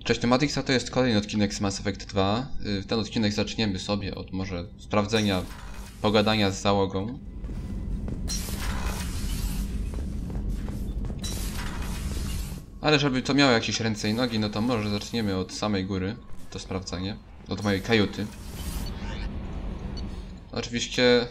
Cześć, Tematixa to jest kolejny odcinek z Mass Effect 2. Ten odcinek zaczniemy sobie od może sprawdzenia, pogadania z załogą. Ale żeby to miało jakieś ręce i nogi, no to może zaczniemy od samej góry, to sprawdzanie, od mojej kajuty. Oczywiście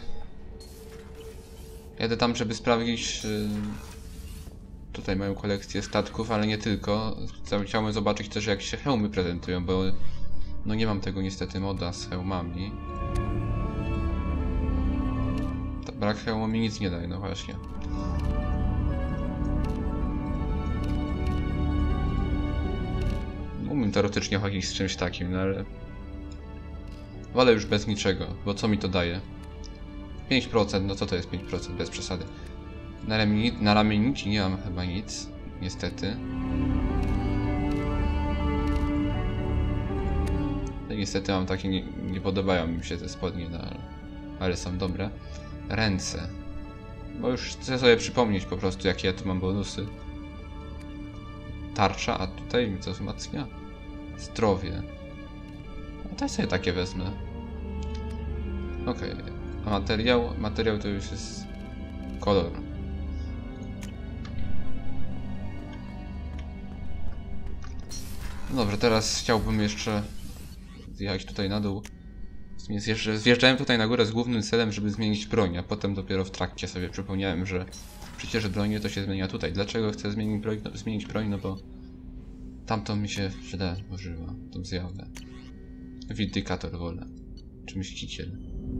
jadę tam, żeby sprawdzić tutaj moją kolekcję statków, ale nie tylko. Chciałbym zobaczyć też, jak się hełmy prezentują, bo no nie mam tego niestety moda z hełmami. Brak hełmu mi nic nie daje, no właśnie. Mógłbym teoretycznie chodzić z czymś takim, no ale wolę już bez niczego, bo co mi to daje? 5%, no co to jest 5%? Bez przesady. Na ramiennici nie mam chyba nic, niestety. No, niestety mam takie, nie podobają mi się te spodnie, no, ale są dobre. Ręce. Bo już chcę sobie przypomnieć po prostu, jakie ja tu mam bonusy. Tarcza, a tutaj mi co wzmacnia? Zdrowie. No to sobie takie wezmę. Okej. A materiał? Materiał to już jest kolor. No dobrze, teraz chciałbym jeszcze zjechać tutaj na dół. Zjeżdżałem tutaj na górę z głównym celem, żeby zmienić broń, a potem dopiero w trakcie sobie przypomniałem, że przecież broń to się zmienia tutaj. Dlaczego chcę zmienić broń? No bo tamto mi się źle używa, tą zjawę. Windykator wolę. Czy mściciel.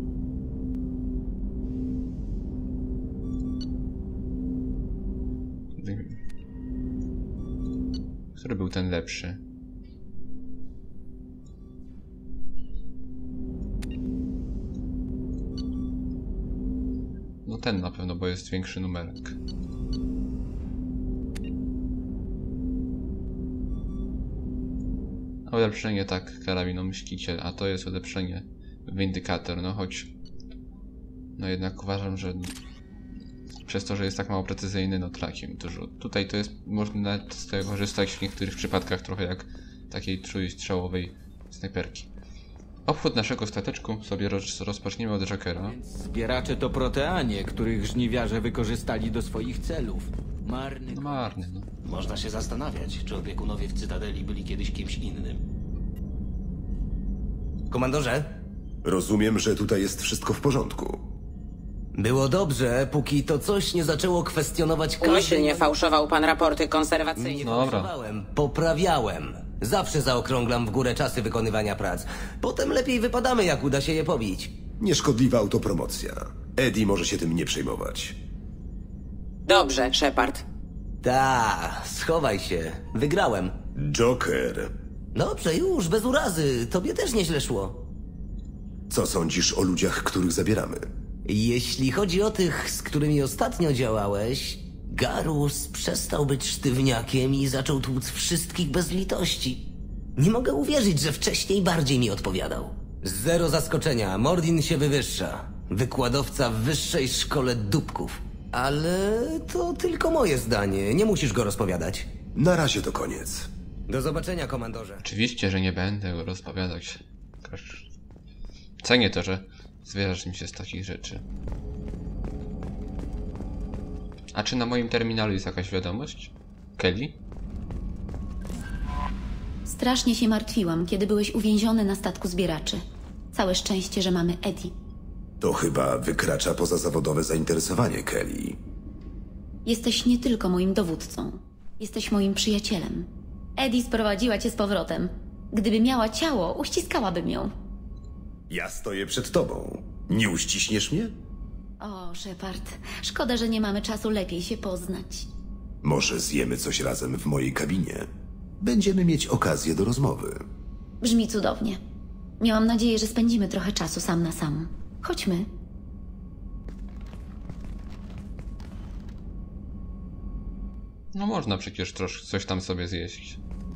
Który był ten lepszy? No ten na pewno, bo jest większy numerek. A ulepszenie tak, karabinu myśliciel, a to jest ulepszenie windykator, no choć... No jednak uważam, że przez to, że jest tak mało precyzyjny, no traci mi to rzut. Tutaj to jest, można nawet z tego korzystać w niektórych przypadkach trochę jak takiej trójstrzałowej snajperki. Obchód naszego stateczku sobie rozpoczniemy od Jokera. Zbieracze to proteanie, których żniwiarze wykorzystali do swoich celów. Marny. No marny, no. Można się zastanawiać, czy opiekunowie w Cytadeli byli kiedyś kimś innym. Komandorze? Rozumiem, że tutaj jest wszystko w porządku. Było dobrze, póki to coś nie zaczęło kwestionować Umyślnie fałszował pan raporty konserwacyjne. Nie Dobra. fałszowałem, poprawiałem. Zawsze zaokrąglam w górę czasy wykonywania prac. Potem lepiej wypadamy, jak uda się je pobić. Nieszkodliwa autopromocja. Eddie może się tym nie przejmować. Dobrze, Shepard. Ta, schowaj się. Wygrałem. Joker, Dobrze, już, bez urazy. Tobie też nieźle szło. co sądzisz o ludziach, których zabieramy? Jeśli chodzi o tych, z którymi ostatnio działałeś, Garus przestał być sztywniakiem i zaczął tłuc wszystkich bez litości. Nie mogę uwierzyć, że wcześniej bardziej mi odpowiadał. Zero zaskoczenia, Mordin się wywyższa. Wykładowca w wyższej szkole dupków. Ale to tylko moje zdanie, nie musisz go rozpowiadać. Na razie to koniec. Do zobaczenia, komandorze. Oczywiście, że nie będę go rozpowiadać. Cenię to, że zwierzasz mi się z takich rzeczy. A czy na moim terminalu jest jakaś wiadomość? Kelly? Strasznie się martwiłam, kiedy byłeś uwięziony na statku zbieraczy. Całe szczęście, że mamy Eddie. To chyba wykracza poza zawodowe zainteresowanie Kelly. Jesteś nie tylko moim dowódcą. Jesteś moim przyjacielem. Eddie sprowadziła cię z powrotem. Gdyby miała ciało, uściskałabym ją. Ja stoję przed tobą. Nie uściśniesz mnie? O, Shepard, szkoda, że nie mamy czasu lepiej się poznać. Może zjemy coś razem w mojej kabinie? Będziemy mieć okazję do rozmowy. Brzmi cudownie. Miałam nadzieję, że spędzimy trochę czasu sam na sam. Chodźmy. No można przecież coś tam sobie zjeść.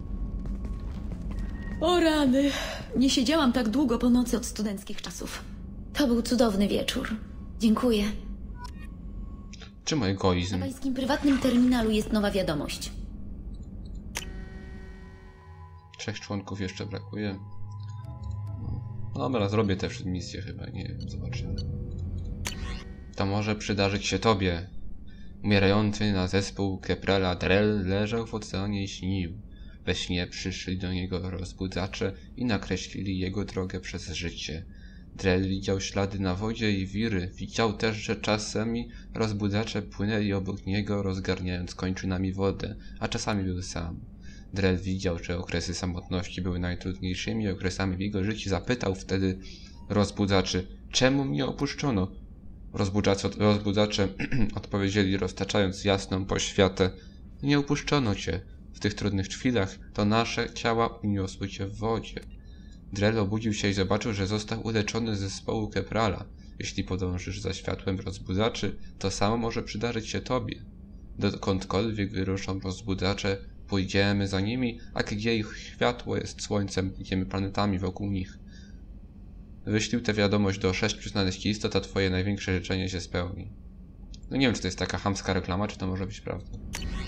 O rany! Nie siedziałam tak długo po nocy od studenckich czasów. To był cudowny wieczór. Dziękuję. Czemu egoizm? Na pańskim prywatnym terminalu jest nowa wiadomość. 3 członków jeszcze brakuje. No dobra, zrobię też misję chyba, nie wiem, zobaczymy. To może przydarzyć się tobie. Umierający na zespół Keprala Drell leżał w oceanie i śnił. We śnie przyszli do niego rozbudzacze i nakreślili jego drogę przez życie. Drell widział ślady na wodzie i wiry. Widział też, że czasami rozbudzacze płynęli obok niego, rozgarniając kończynami wodę, a czasami był sam. Drell widział, że okresy samotności były najtrudniejszymi okresami w jego życiu. Zapytał wtedy rozbudzaczy, czemu mnie opuszczono? Rozbudzacze odpowiedzieli, roztaczając jasną poświatę, nie opuszczono cię. W tych trudnych chwilach to nasze ciała uniosły cię w wodzie. Drell obudził się i zobaczył, że został uleczony z zespołu Keprala. Jeśli podążysz za światłem rozbudzaczy, to samo może przydarzyć się tobie. Dokądkolwiek wyruszą rozbudzacze, pójdziemy za nimi, a gdzie ich światło jest słońcem, idziemy planetami wokół nich. Wyślij tę wiadomość do 6 znanych istot, a twoje największe życzenie się spełni. No nie wiem, czy to jest taka chamska reklama, czy to może być prawda.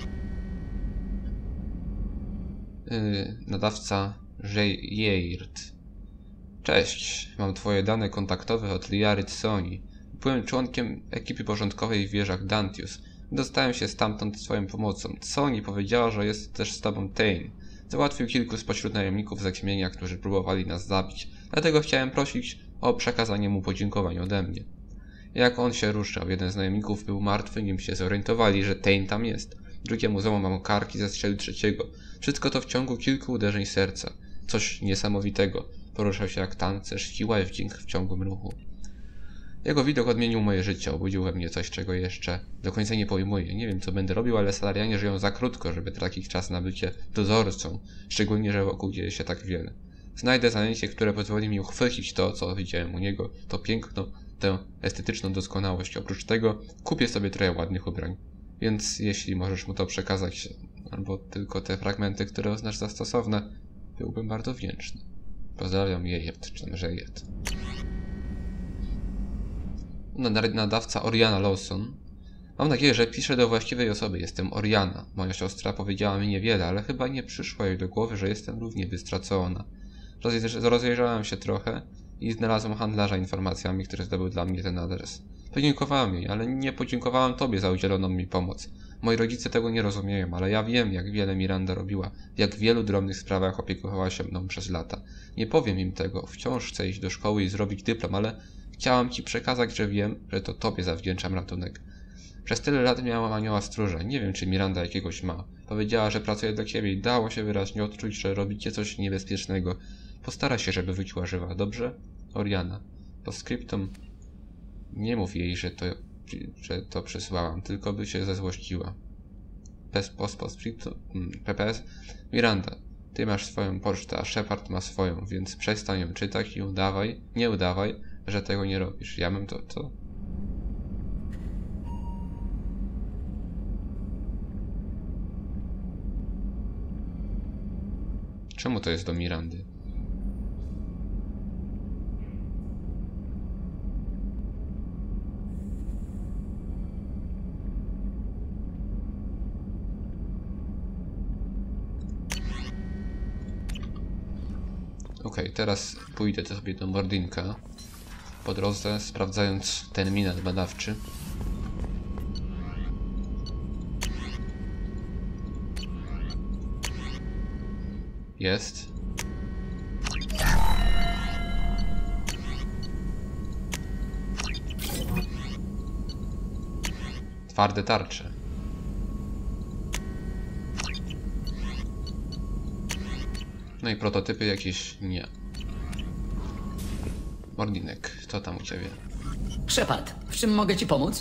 Nadawca Jared. Cześć, mam twoje dane kontaktowe od Liary Tsoni. Byłem członkiem ekipy porządkowej w wieżach Dantius. Dostałem się stamtąd swoją pomocą. Tsoni powiedziała, że jest też z tobą Tain. Załatwił kilku spośród najemników zaćmienia, którzy próbowali nas zabić. Dlatego chciałem prosić o przekazanie mu podziękowań ode mnie. Jak on się ruszał, jeden z najemników był martwy, nim się zorientowali, że Tain tam jest. Drugiemu złamał karki, zastrzelił trzeciego. Wszystko to w ciągu kilku uderzeń serca. Coś niesamowitego. Poruszał się jak tancerz, siła i wdzięk w ciągłym ruchu. Jego widok odmienił moje życie, obudził we mnie coś, czego jeszcze do końca nie pojmuję. Nie wiem, co będę robił, ale Salarianie żyją za krótko, żeby tracić czas na bycie dozorcą, szczególnie, że wokół dzieje się tak wiele. Znajdę zajęcie, które pozwoli mi uchwycić to, co widziałem u niego, to piękno, tę estetyczną doskonałość. Oprócz tego kupię sobie trochę ładnych ubrań. Więc jeśli możesz mu to przekazać, albo tylko te fragmenty, które uznasz za stosowne, byłbym bardzo wdzięczny. Pozdrawiam, Jejert, czy tam Jejert. Nadawca Oriana Lawson. Mam nadzieję, że piszę do właściwej osoby. Jestem Oriana. Moja siostra powiedziała mi niewiele, ale chyba nie przyszło jej do głowy, że jestem równie wystracona. Rozejrzałem się trochę i znalazłem handlarza informacjami, który zdobył dla mnie ten adres. Podziękowałem jej, ale nie podziękowałem tobie za udzieloną mi pomoc. Moi rodzice tego nie rozumieją, ale ja wiem, jak wiele Miranda robiła, w jak wielu drobnych sprawach opiekowała się mną przez lata. Nie powiem im tego, wciąż chcę iść do szkoły i zrobić dyplom, ale chciałam ci przekazać, że wiem, że to tobie zawdzięczam ratunek. Przez tyle lat miałam anioła stróża, nie wiem, czy Miranda jakiegoś ma. Powiedziała, że pracuje dla ciebie i dało się wyraźnie odczuć, że robicie coś niebezpiecznego. Postara się, żeby wróciła żywa, dobrze? Oriana. Postscriptum. Nie mów jej, że to przysłałam, tylko by się zezłościła. PPS. Miranda, ty masz swoją pocztę, a Shepard ma swoją, więc przestań ją czytać i nie udawaj, że tego nie robisz. Ja bym to... Czemu to jest do Mirandy? Okej, teraz pójdę sobie do Mordinka. Po drodze sprawdzając terminal badawczy. Jest. Twarde tarcze. No i prototypy jakieś nie. Mordinek, co tam u ciebie? Shepard, w czym mogę ci pomóc?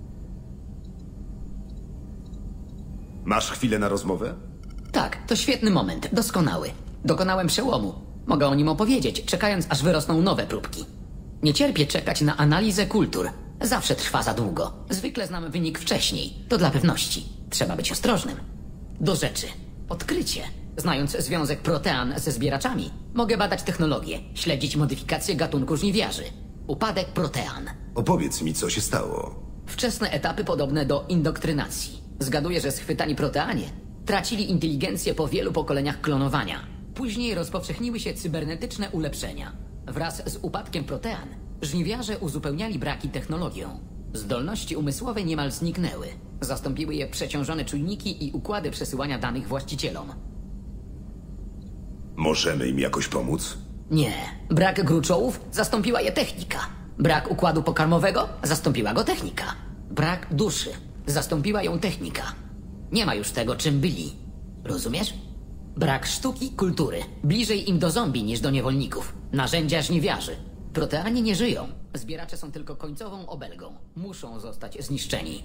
Masz chwilę na rozmowę? Tak, to świetny moment, doskonały. Dokonałem przełomu. Mogę o nim opowiedzieć, czekając aż wyrosną nowe próbki. Nie cierpię czekać na analizę kultur. Zawsze trwa za długo. Zwykle znam wynik wcześniej. To dla pewności. Trzeba być ostrożnym. Do rzeczy. Odkrycie. Znając związek protean ze zbieraczami, mogę badać technologię, śledzić modyfikację gatunku żniwiarzy. Upadek protean. Opowiedz mi, co się stało. Wczesne etapy podobne do indoktrynacji. Zgaduję, że schwytani proteanie tracili inteligencję po wielu pokoleniach klonowania. Później rozpowszechniły się cybernetyczne ulepszenia. Wraz z upadkiem Protean, żniwiarze uzupełniali braki technologią. Zdolności umysłowe niemal zniknęły. Zastąpiły je przeciążone czujniki i układy przesyłania danych właścicielom. Możemy im jakoś pomóc? Nie. Brak gruczołów zastąpiła je technika. Brak układu pokarmowego zastąpiła go technika. Brak duszy zastąpiła ją technika. Nie ma już tego, czym byli. Rozumiesz? Brak sztuki, kultury. Bliżej im do zombie niż do niewolników. Narzędzia żniwiarzy. Proteanie nie żyją. Zbieracze są tylko końcową obelgą. Muszą zostać zniszczeni.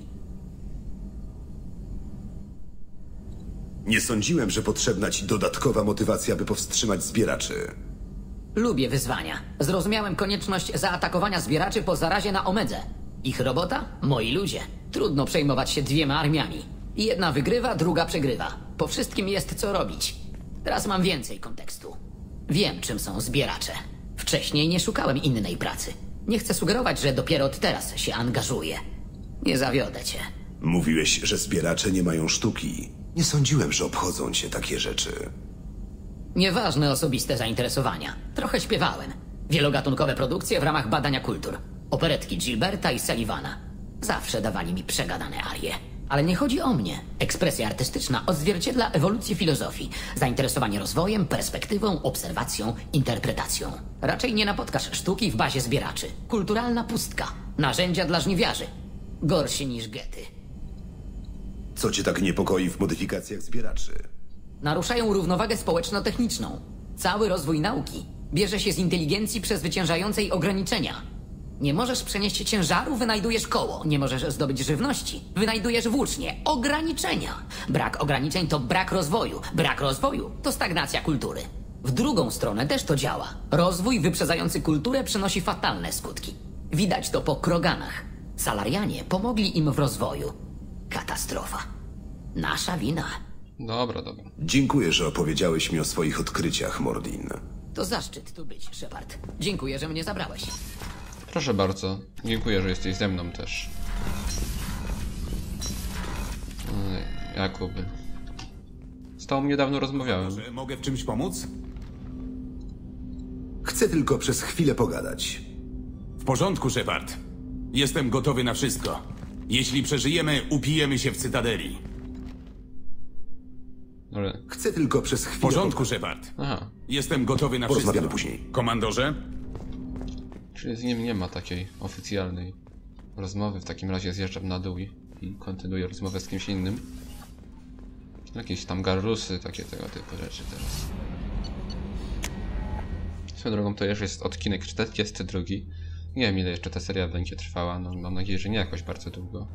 Nie sądziłem, że potrzebna ci dodatkowa motywacja, by powstrzymać zbieraczy. Lubię wyzwania. Zrozumiałem konieczność zaatakowania zbieraczy po zarazie na Omedze. Ich robota? Moi ludzie. Trudno przejmować się 2 armiami. Jedna wygrywa, druga przegrywa. Po wszystkim jest co robić. Teraz mam więcej kontekstu. Wiem, czym są zbieracze. Wcześniej nie szukałem innej pracy. Nie chcę sugerować, że dopiero od teraz się angażuję. Nie zawiodę cię. Mówiłeś, że zbieracze nie mają sztuki. Nie sądziłem, że obchodzą cię takie rzeczy. Nieważne osobiste zainteresowania. Trochę śpiewałem. Wielogatunkowe produkcje w ramach badania kultur. Operetki Gilberta i Sullivana. Zawsze dawali mi przegadane arie. Ale nie chodzi o mnie. Ekspresja artystyczna odzwierciedla ewolucję filozofii. Zainteresowanie rozwojem, perspektywą, obserwacją, interpretacją. Raczej nie napotkasz sztuki w bazie zbieraczy. Kulturalna pustka. Narzędzia dla żniwiarzy. Gorsi niż gety. Co cię tak niepokoi w modyfikacjach zbieraczy? Naruszają równowagę społeczno-techniczną. Cały rozwój nauki bierze się z inteligencji przezwyciężającej ograniczenia. Nie możesz przenieść ciężaru, wynajdujesz koło. Nie możesz zdobyć żywności, wynajdujesz włócznie. Ograniczenia. Brak ograniczeń to brak rozwoju. Brak rozwoju to stagnacja kultury. W drugą stronę też to działa. Rozwój wyprzedzający kulturę przynosi fatalne skutki. Widać to po Kroganach. Salarianie pomogli im w rozwoju. Katastrofa. Nasza wina. Dobra. Dziękuję, że opowiedziałeś mi o swoich odkryciach, Mordin. To zaszczyt tu być, Shepard. Dziękuję, że mnie zabrałeś. Proszę bardzo. Dziękuję, że jesteś ze mną też. Jakoby. Z tobą niedawno rozmawiałem. Że mogę w czymś pomóc? Chcę tylko przez chwilę pogadać. W porządku, Shepard. Jestem gotowy na wszystko. Jeśli przeżyjemy, upijemy się w Cytadeli. Ale... Chcę tylko przez chwilę... W porządku, Shepard. Aha. Jestem gotowy na Porozmawiamy wszystko. później. Komandorze? Czyli z nim nie ma takiej oficjalnej rozmowy. W takim razie zjeżdżam na dół i kontynuuję rozmowę z kimś innym. Jakieś tam garrusy, takie tego typu rzeczy teraz. Swoją drogą to już jest odcinek 42. Nie wiem, ile jeszcze ta seria będzie trwała. No, mam nadzieję, że nie jakoś bardzo długo.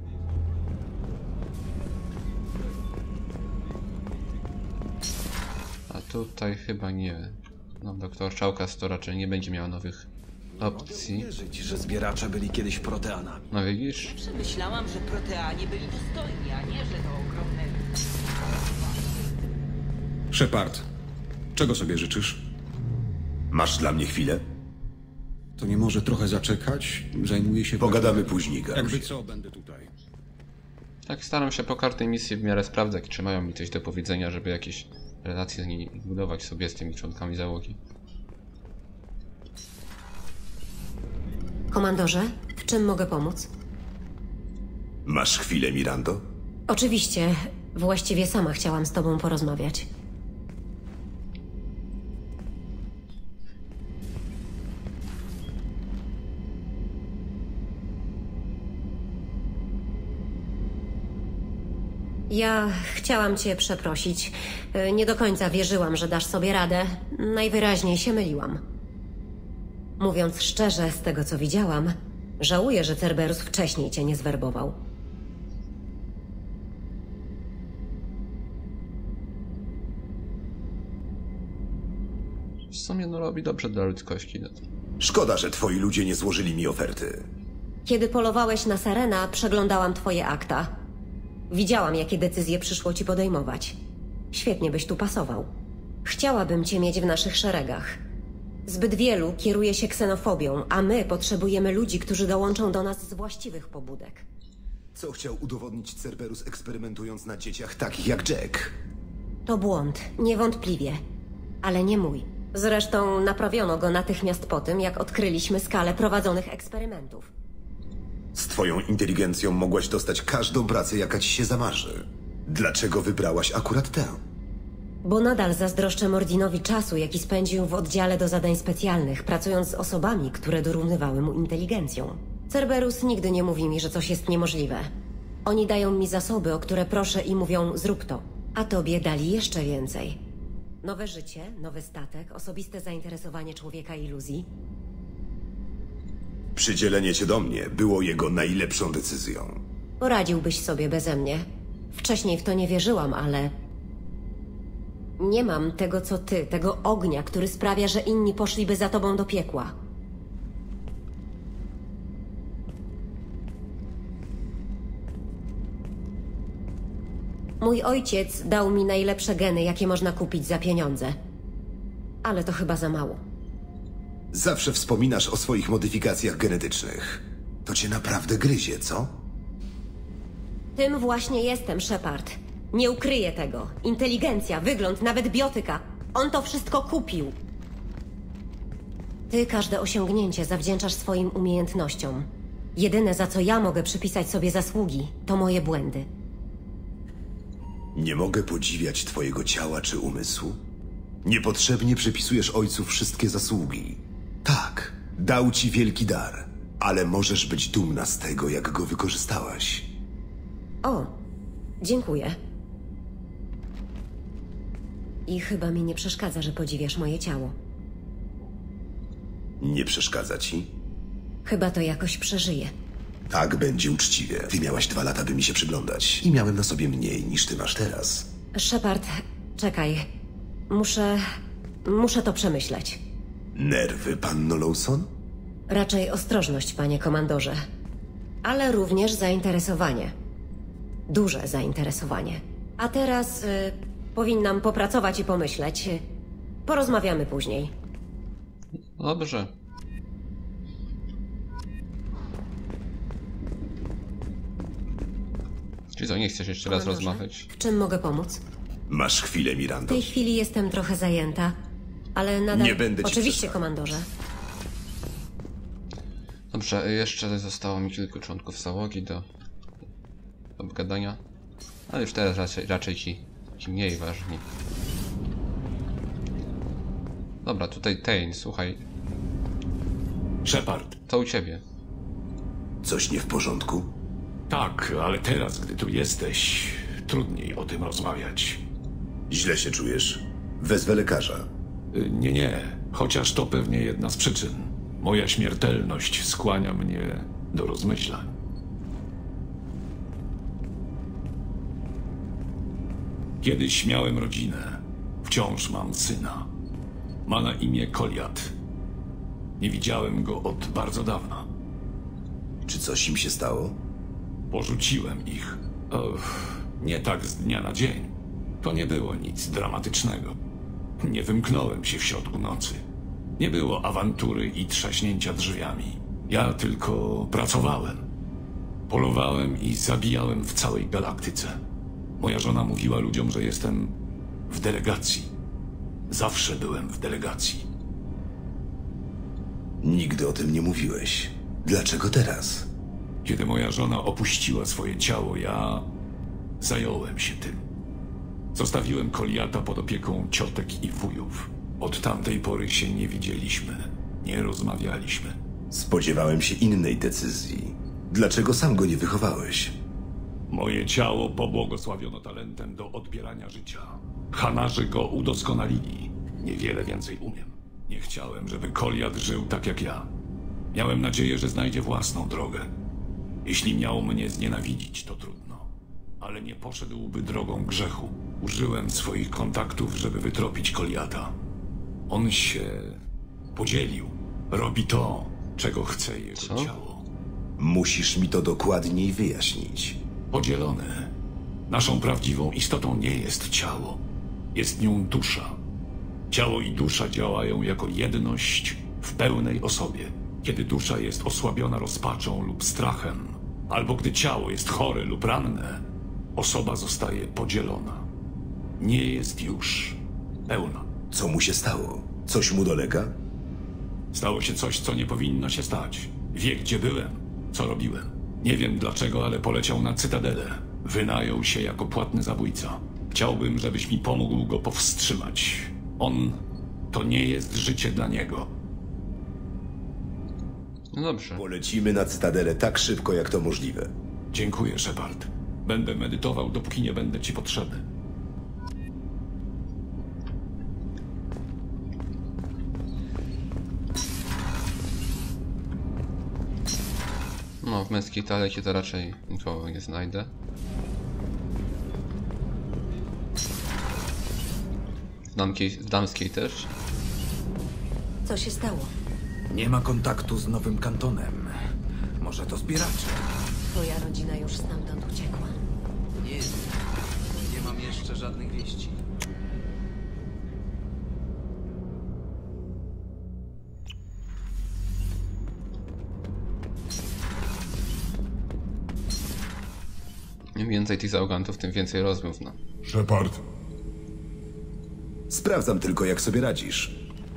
A tutaj chyba nie. No, doktor Czałkas to raczej nie będzie miał nowych opcji. Nie mogę uwierzyć, że zbieracze byli kiedyś proteanami. No widzisz? Zawsze myślałam, że proteanie byli dostojni, a nie, że to ogromne... Shepard, czego sobie życzysz? Masz dla mnie chwilę? To nie może trochę zaczekać? Zajmuję się... Pogadamy później, Garusie. Jakby co, będę tutaj. Tak, staram się po każdej misji w miarę sprawdzać, czy mają mi coś do powiedzenia, żeby jakieś relacje z nimi budować sobie z tymi członkami załogi. Komandorze, w czym mogę pomóc? Masz chwilę, Mirando? Oczywiście. Właściwie sama chciałam z tobą porozmawiać. Ja chciałam cię przeprosić. Nie do końca wierzyłam, że dasz sobie radę. Najwyraźniej się myliłam. Mówiąc szczerze, z tego co widziałam, żałuję, że Cerberus wcześniej cię nie zwerbował. W sumie no robi dobrze dla ludzkości. No. Szkoda, że twoi ludzie nie złożyli mi oferty. Kiedy polowałeś na Serena, przeglądałam twoje akta. Widziałam, jakie decyzje przyszło ci podejmować. Świetnie byś tu pasował. Chciałabym cię mieć w naszych szeregach. Zbyt wielu kieruje się ksenofobią, a my potrzebujemy ludzi, którzy dołączą do nas z właściwych pobudek. Co chciał udowodnić Cerberus, eksperymentując na dzieciach takich jak Jack? To błąd, niewątpliwie. ale nie mój. Zresztą naprawiono go natychmiast po tym, jak odkryliśmy skalę prowadzonych eksperymentów. Z twoją inteligencją mogłaś dostać każdą pracę, jaka ci się zamarzy. Dlaczego wybrałaś akurat tę? Bo nadal zazdroszczę Mordinowi czasu, jaki spędził w oddziale do zadań specjalnych, pracując z osobami, które dorównywały mu inteligencją. Cerberus nigdy nie mówi mi, że coś jest niemożliwe. Oni dają mi zasoby, o które proszę i mówią zrób to. A tobie dali jeszcze więcej. Nowe życie, nowy statek, osobiste zainteresowanie człowieka iluzji. Przydzielenie cię do mnie było jego najlepszą decyzją. Poradziłbyś sobie beze mnie. Wcześniej w to nie wierzyłam, ale... Nie mam tego, co ty, tego ognia, który sprawia, że inni poszliby za tobą do piekła. Mój ojciec dał mi najlepsze geny, jakie można kupić za pieniądze. Ale to chyba za mało. Zawsze wspominasz o swoich modyfikacjach genetycznych. To cię naprawdę gryzie, co? Tym właśnie jestem, Shepard. Nie ukryję tego. Inteligencja, wygląd, nawet biotyka. On to wszystko kupił. Ty każde osiągnięcie zawdzięczasz swoim umiejętnościom. Jedyne, za co ja mogę przypisać sobie zasługi, to moje błędy. Nie mogę podziwiać twojego ciała czy umysłu? Niepotrzebnie przypisujesz ojcu wszystkie zasługi. Tak, dał ci wielki dar, ale możesz być dumna z tego, jak go wykorzystałaś. O, dziękuję. I chyba mi nie przeszkadza, że podziwiasz moje ciało. Nie przeszkadza ci? Chyba to jakoś przeżyję. Tak będzie uczciwie. Ty miałaś 2 lata, by mi się przyglądać. I miałem na sobie mniej, niż ty masz teraz. Shepard, czekaj. Muszę to przemyśleć. Nerwy, panno Lawson? Raczej ostrożność, panie komandorze. Ale również zainteresowanie. Duże zainteresowanie. A teraz powinnam popracować i pomyśleć. Porozmawiamy później. Dobrze. Czy co, nie chcesz jeszcze raz rozmawiać? W czym mogę pomóc? Masz chwilę, W Mirando. tej chwili jestem trochę zajęta, ale nadal... Nie będę ci Oczywiście, przeszkadzał. komandorze. Dobrze, jeszcze zostało mi kilku członków załogi do obgadania. Ale już teraz raczej ci mniej ważni. Dobra, tutaj Tain, słuchaj. Shepard. To u ciebie. Coś nie w porządku? Tak, ale teraz, gdy tu jesteś, trudniej o tym rozmawiać. Źle się czujesz? Wezwę lekarza. Nie. Chociaż to pewnie jedna z przyczyn. Moja śmiertelność skłania mnie do rozmyślań. Kiedyś miałem rodzinę. Wciąż mam syna. Ma na imię Koliat. Nie widziałem go od bardzo dawna. Czy coś im się stało? Porzuciłem ich. Nie tak z dnia na dzień. To nie było nic dramatycznego. Nie wymknąłem się w środku nocy. Nie było awantury i trzaśnięcia drzwiami. Ja tylko pracowałem. Polowałem i zabijałem w całej galaktyce. Moja żona mówiła ludziom, że jestem w delegacji. Zawsze byłem w delegacji. Nigdy o tym nie mówiłeś. Dlaczego teraz? Kiedy moja żona opuściła swoje ciało, ja zająłem się tym. Zostawiłem Koliata pod opieką ciotek i wujów. Od tamtej pory się nie widzieliśmy, nie rozmawialiśmy. Spodziewałem się innej decyzji. Dlaczego sam go nie wychowałeś? Moje ciało pobłogosławiono talentem do odbierania życia. Hanarzy go udoskonalili. Niewiele więcej umiem. Nie chciałem, żeby Koliat żył tak jak ja. Miałem nadzieję, że znajdzie własną drogę. Jeśli miał mnie znienawidzić, to trudno. Ale nie poszedłby drogą grzechu. Użyłem swoich kontaktów, żeby wytropić Koliata. On się podzielił. Robi to, czego chce jego ciało. Musisz mi to dokładniej wyjaśnić. Podzielony. Naszą prawdziwą istotą nie jest ciało. Jest nią dusza. Ciało i dusza działają jako jedność w pełnej osobie. Kiedy dusza jest osłabiona rozpaczą lub strachem, albo gdy ciało jest chore lub ranne, osoba zostaje podzielona. Nie jest już pełna. Co mu się stało? Coś mu dolega? Stało się coś, co nie powinno się stać. Wie, gdzie byłem, co robiłem. Nie wiem dlaczego, ale poleciał na Cytadelę. Wynajął się jako płatny zabójca. Chciałbym, żebyś mi pomógł go powstrzymać. To nie jest życie dla niego. No dobrze. Polecimy na Cytadelę tak szybko, jak to możliwe. Dziękuję, Shepard. Będę medytował, dopóki nie będę ci potrzebny. No, w męskiej toalecie to raczej nikogo nie znajdę. W damskiej też. Co się stało? Nie ma kontaktu z Nowym Kantonem. Może to zbieracze. Twoja rodzina już stamtąd uciekła? Nie mam jeszcze żadnych wieści. Im więcej tych załogantów, tym więcej rozmów, no. Shepard, Sprawdzam tylko, jak sobie radzisz.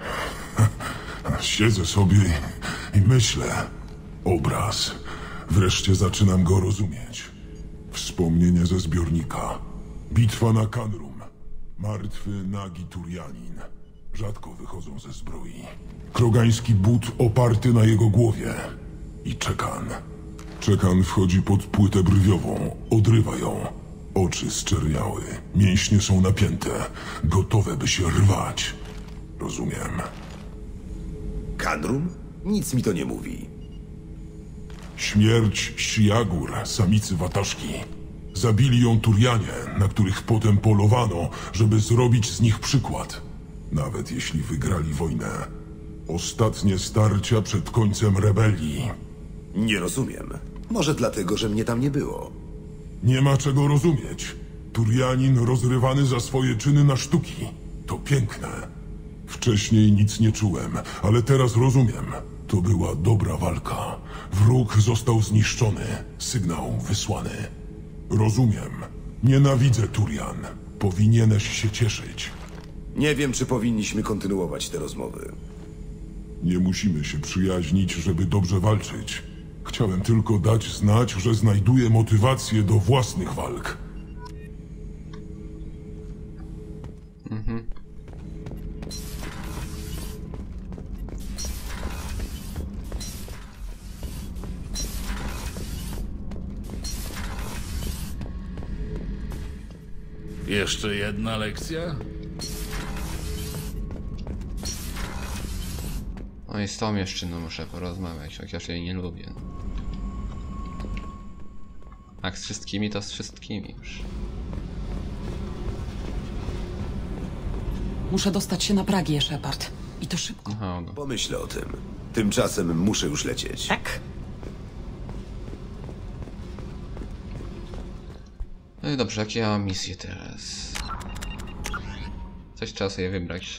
siedzę sobie i myślę. Obraz. Wreszcie zaczynam go rozumieć. Wspomnienie ze zbiornika. Bitwa na Kanrum. Martwy, nagi Turianin. Rzadko wychodzą ze zbroi. Krogański but oparty na jego głowie. I Czekan. Czekan wchodzi pod płytę brwiową. Odrywa ją. Oczy zczerniały. Mięśnie są napięte. Gotowe, by się rwać. Rozumiem. Kanrum? Nic mi to nie mówi. Śmierć Shiagur, samicy Wataszki. Zabili ją Turianie, na których potem polowano, żeby zrobić z nich przykład. Nawet jeśli wygrali wojnę. Ostatnie starcia przed końcem rebelii. Nie rozumiem. Może dlatego, że mnie tam nie było. Nie ma czego rozumieć. Turianin rozrywany za swoje czyny na sztuki. To piękne. Wcześniej nic nie czułem, ale teraz rozumiem. To była dobra walka. Wróg został zniszczony. Sygnał wysłany. Rozumiem. Nienawidzę Turian. Powinieneś się cieszyć. Nie wiem, czy powinniśmy kontynuować te rozmowy. Nie musimy się przyjaźnić, żeby dobrze walczyć. Chciałem tylko dać znać, że znajduję motywację do własnych walk. Jeszcze jedna lekcja? No i z tą jeszcze muszę porozmawiać, chociaż jej nie lubię. Jak z wszystkimi, to z wszystkimi już. Muszę dostać się na Pragię, Shepard. I to szybko. Aha, no. Pomyślę o tym. Tymczasem muszę już lecieć. Tak? No i dobrze, jakie ja mam misje teraz? Coś trzeba sobie wybrać.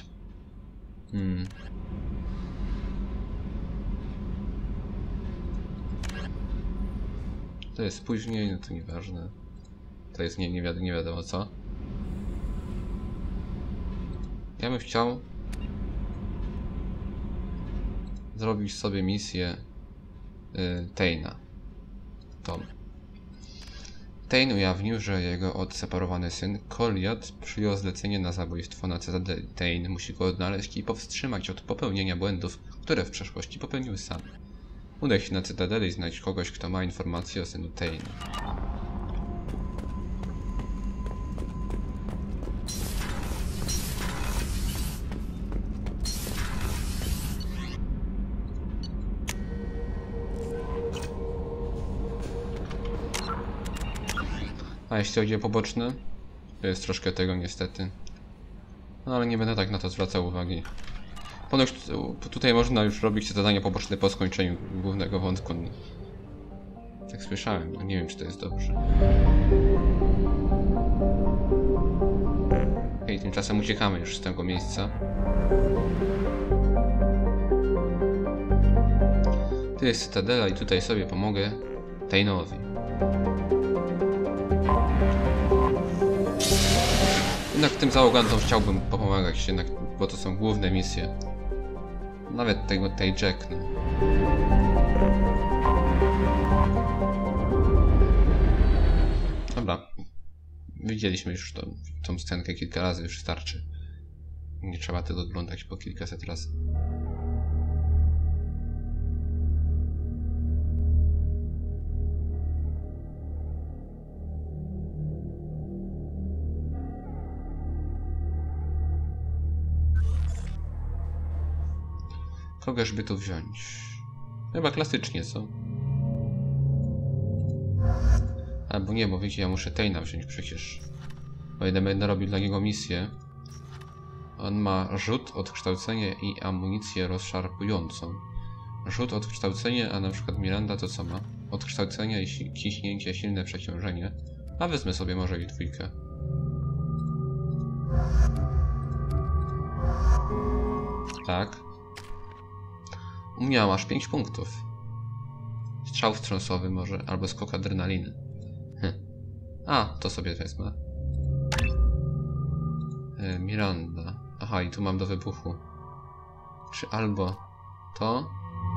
To jest później, no to nieważne. To jest nie wiadomo co. Ja bym chciał zrobić sobie misję Tejna. Tom. Tejn ujawnił, że jego odseparowany syn, Koliad, przyjął zlecenie na zabójstwo na Cytadeli. Tejn musi go odnaleźć i powstrzymać od popełnienia błędów, które w przeszłości popełnił sam. Udaj się na Cytadelę i znajdź kogoś, kto ma informacje o synu Tejn. A jeśli chodzi o poboczne, to jest troszkę tego niestety. No ale nie będę tak na to zwracał uwagi. Ponoć tutaj można już robić te zadania poboczne po skończeniu głównego wątku. Tak słyszałem, no nie wiem, czy to jest dobrze. Okej, tymczasem uciekamy już z tego miejsca. Tu jest Cytadela i tutaj sobie pomogę Tejnowi. Jednak tym załogantom chciałbym pomagać jednak bo to są główne misje. Nawet tej Jack, no. Dobra. Widzieliśmy już tą scenkę kilka razy, już starczy. Nie trzeba tego oglądać po kilkaset razy. Kogoż by tu wziąć? Chyba klasycznie, co? Albo nie, bo wiecie, ja muszę Tejna wziąć przecież. Bo będę robił dla niego misję. On ma rzut, odkształcenie i amunicję rozszarpującą. Rzut, odkształcenie, a na przykład Miranda to co ma? Odkształcenie i ciśnięcie, silne przeciążenie. A wezmę sobie może i dwójkę. Tak. Miał aż 5 punktów. Strzał wstrząsowy może, albo skok adrenaliny. A, to sobie wezmę. Miranda. Aha, i tu mam do wybuchu. Czy albo to?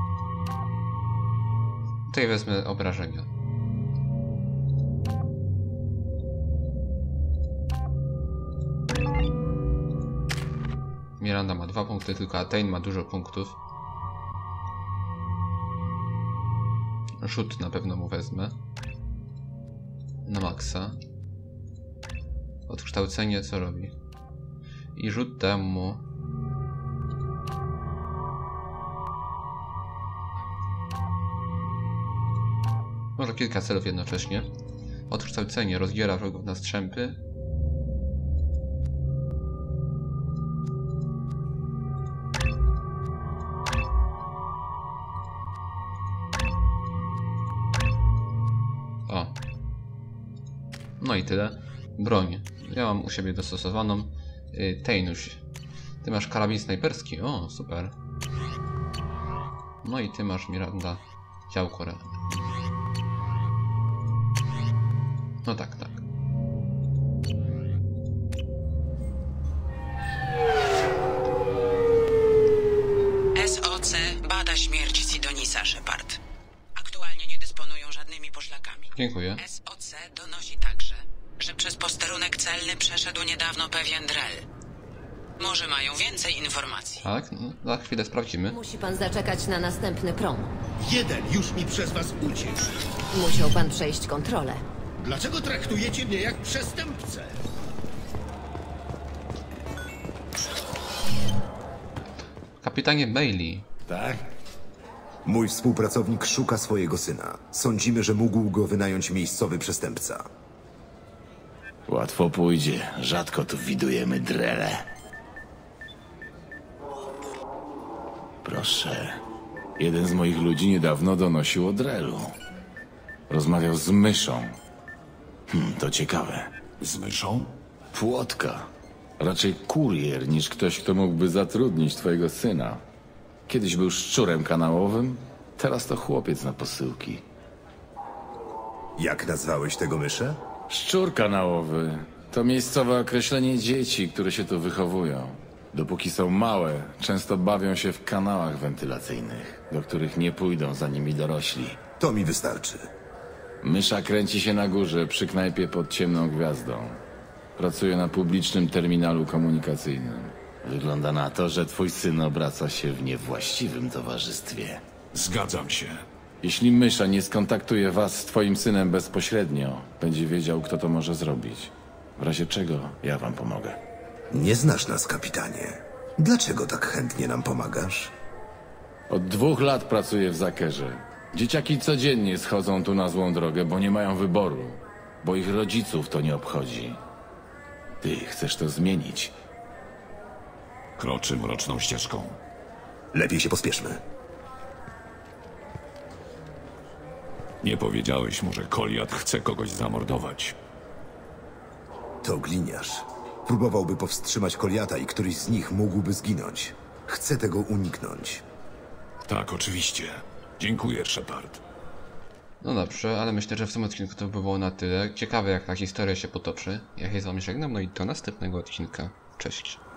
Tutaj wezmę obrażenia. Miranda ma 2 punkty, tylko Atein ma dużo punktów. Rzut na pewno mu wezmę. Na maksa. Odkształcenie co robi? I rzut dam mu. Może kilka celów jednocześnie. Odkształcenie rozdziela wrogów na strzępy. O. No i tyle. Broń. Ja mam u siebie dostosowaną. Tejnuś. Ty masz karabin snajperski. O, super. No i ty masz, Miranda, działko realne. No tak, tak. SOC bada śmierć Sidonisa, Shepard. Aktualnie nie dysponują żadnymi poszlakami. Dziękuję. SOC donosi także, że przez posterunek celny przeszedł niedawno pewien Drell. Może mają więcej informacji. Tak, no, za chwilę sprawdzimy. Musi pan zaczekać na następny prom. Jeden już mi przez was uciekł. Musiał pan przejść kontrolę. Dlaczego traktujecie mnie jak przestępcę? Kapitanie Bailey. Tak? Mój współpracownik szuka swojego syna. Sądzimy, że mógł go wynająć miejscowy przestępca. Łatwo pójdzie. Rzadko tu widujemy drele. Proszę. Jeden z moich ludzi niedawno donosił o drelu. Rozmawiał z myszą. To ciekawe. Z myszą? Płotka. Raczej kurier niż ktoś, kto mógłby zatrudnić twojego syna. Kiedyś był szczurem kanałowym, teraz to chłopiec na posyłki. Jak nazwałeś tego myszę? Szczur kanałowy to miejscowe określenie dzieci, które się tu wychowują. Dopóki są małe, często bawią się w kanałach wentylacyjnych, do których nie pójdą za nimi dorośli. To mi wystarczy. Mysza kręci się na górze przy knajpie pod ciemną gwiazdą. Pracuje na publicznym terminalu komunikacyjnym. Wygląda na to, że twój syn obraca się w niewłaściwym towarzystwie. Zgadzam się. Jeśli mysza nie skontaktuje was z twoim synem bezpośrednio, będzie wiedział, kto to może zrobić. W razie czego ja wam pomogę. Nie znasz nas, kapitanie. Dlaczego tak chętnie nam pomagasz? Od 2 lat pracuję w Zakerze. Dzieciaki codziennie schodzą tu na złą drogę, bo nie mają wyboru. Bo ich rodziców to nie obchodzi. Ty chcesz to zmienić. Kroczy mroczną ścieżką. Lepiej się pospieszmy. Nie powiedziałeś mu, że Goliat chce kogoś zamordować. To gliniarz. Próbowałby powstrzymać Goliata i któryś z nich mógłby zginąć. Chcę tego uniknąć. Tak, oczywiście. Dziękuję, Shepard. No dobrze, ale myślę, że w tym odcinku to by było na tyle. Ciekawe, jak ta historia się potoczy. Ja się z wami żegnam, no i do następnego odcinka. Cześć.